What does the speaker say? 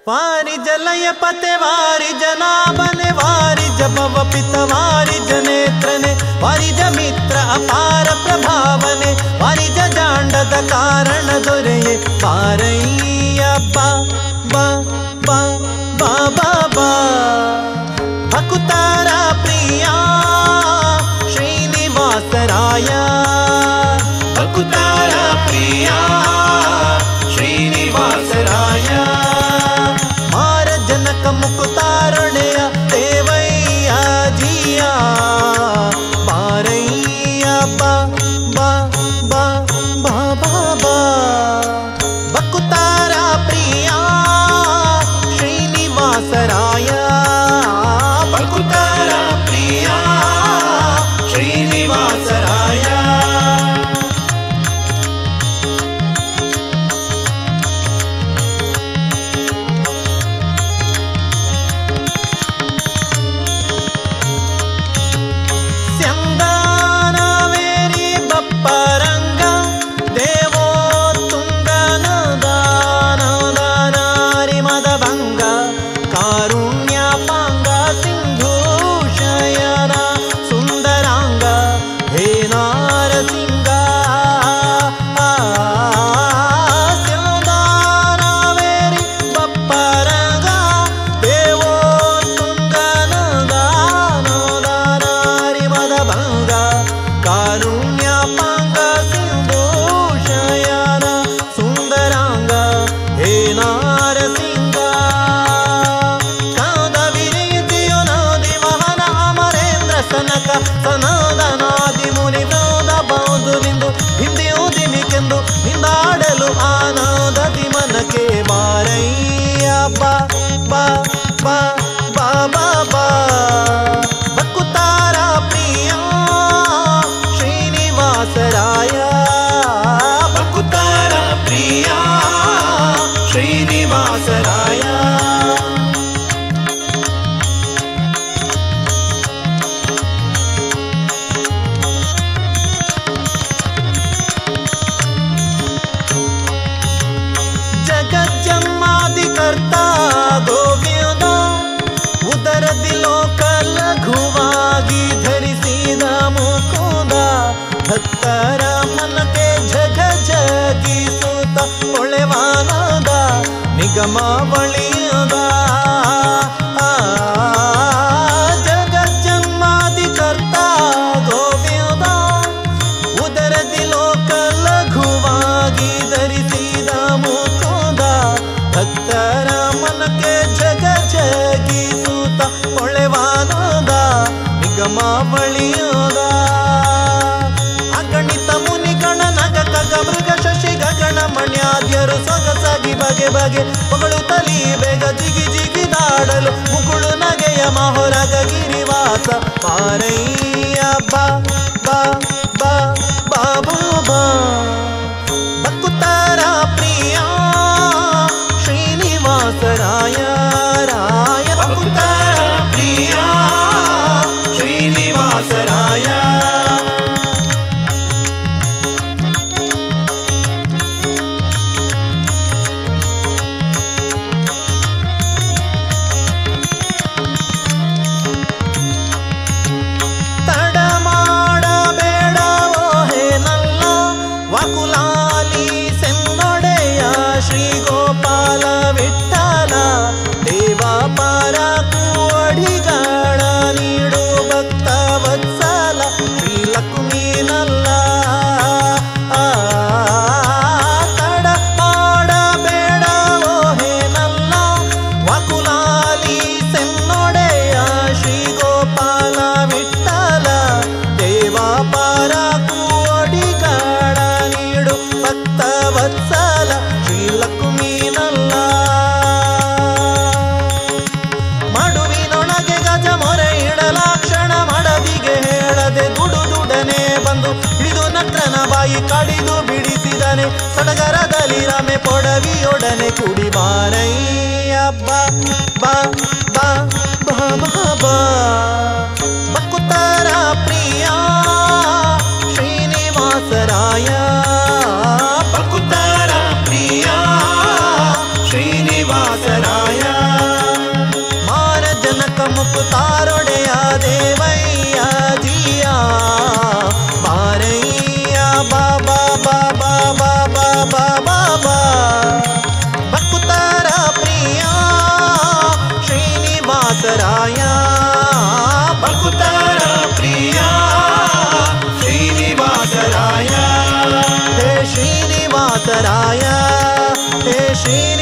वारि जलय पते वारि जनाभने वारि जभव पित वारि जनेत्रने वारि जमित्र अपार प्रभावने वारि जांडद कारण दोरेये वारय्यप्प बा बा बा बा बा भकुतार प्रिया श्रीनिवासराय भकुतार प्रिया श्रीनिवासराय मार जनक मुकुतारणेय देवैया जिया बारैया बा बा बा बा बा बा भकुतार प्रिया श्रीनिवासराय भकुतार प्रिया श्रीनिवासराय ಸನಾದನಾದಿ ಮುನಿ ವೃಂದ ಬಂದು ನಿಂದು ಹಿಂದಿಯುದಿಮಿಕೆಂದು ನಿಂದಾಡಲು ಆನಂದದಿ ಮನಕ್ಕೆ ಬಾರಯ್ಯ ಬಾ ಬಾ ಬಾ ಬಾ ಬಾ ಬಾ ಭಕುತಾರ ಪ್ರಿಯ ಶ್ರೀನಿವಾಸರಾಯ ಭಕುತಾರ ಪ್ರಿಯ ಶ್ರೀನಿವಾಸರಾಯ कर्ता गोविंद उदर दिलोक लघुವಾಗಿ ಧರಿಸಿದ ಮುಕುಂದ ಭಕ್ತರ ಮನಕ್ಕೆ ಜಗ ಜಗಿಸುತ್ತ ಒಳೆವಾನದ ನಿಗಮಾವಳಿಯದ ಜಗಜ್ಜನ್ಮಾದಿ ಕರ್ತ ಗೋವಿಂದ ಉದರ ದಿಲೋಕ ಲಘುವಾಗಿ ಧರಿಸಿದ ಮುಕುಂದ ಭಕ್ತರ ಮನಕ್ಕೆ ಜಗ ಜಗಿಸುತ್ತ ಒಳೆವಾನದ ನಿಗಮಾವಳಿಯದ ಅಗಣಿತ ಮುನಿಗಣ ನಗ ಕಗ ಮೃಗ ಶಶಿ ಗಗಣ ಮಣ್ಯಾದ್ಯರು ಸೊಗಸಾಗಿ ಬಗೆ ಬಗೆ ಮಗಳು ತಲಿ ಬೇಗ ಜಿಗಿ ಜಿಗಿದಾಡಲು ಮುಗುಳು ನಗೆಯ ಮಹೊರಗ ಗಿರಿವಾಸ ಪಾರಯ್ಯ ಬಾ ಬಾ ಬಾ ಬಾ ಬಾ ಬಾ ಭಕುತಾರ ಪ್ರಿಯ ಶ್ರೀನಿವಾಸರಾಯ ರಾಯ ಭಕುತಾರ ಪ್ರಿಯ ಶ್ರೀನಿವಾಸರಾಯ ತಡಮಾಡಬೇಡವೋ ಹೇ ನಲ್ಲ ವಕುಲಾಲಿ ಸೆನ್ನೊಡೆಯ ಶ್ರೀ ಗೋಪಾಲ ವಿಠಲ ದೇವಾಪಾರ ಕುವಡಿಗಳ ನೀಡು ಭಕ್ತ ವತ್ಸಲ ಶ್ರೀ ಲಕ್ಷ್ಮೀ ನಲ್ಲ ತಡ ಮಾಡಬೇಡವೋ ಹೇ ನಲ್ಲ ವಕುಲಾಲಿ ಸೆನ್ನೊಡೆಯ ಶ್ರೀ ಗೋಪಾಲ ವಿಠಲ ದೇವಾಪಾರ ಕುವಡಿಗಳ ನೀಡು ಭಕ್ತ ವತ್ಸಲ ಶ್ರೀ ಲಕ್ಷ್ಮೀ ನಲ್ಲ ಮಡುವಿನೊಳಗೆ ಗಜ ಮೊರೆ ಇಡಲಾಕ್ಷಣ ಮಡದಿಗೆ ಹೇಳದೆ ದುಡುದುಡನೆ ಬಂದು ಹಿಡಿದು ನಕ್ರನ ಬಾಯಿ ಕಡಿದು ಬಿಡಿಸಿದನೆ ಸಡಗರದಲ್ಲಿ ರಮೆ ಪೊಡವಿಯೊಡನೆ ಕುಡಿ ಬಾರಯ್ಯ ಬಾ ಬಾ ಬಾ ಬಾ ಬಾ ಬಾ ಭಕುತಾರ ಪ್ರಿಯ ಶ್ರೀನಿವಾಸರಾಯ ಭಕುತಾರ ಪ್ರಿಯ ಶ್ರೀನಿವಾಸರಾಯ ಶ್ರೀ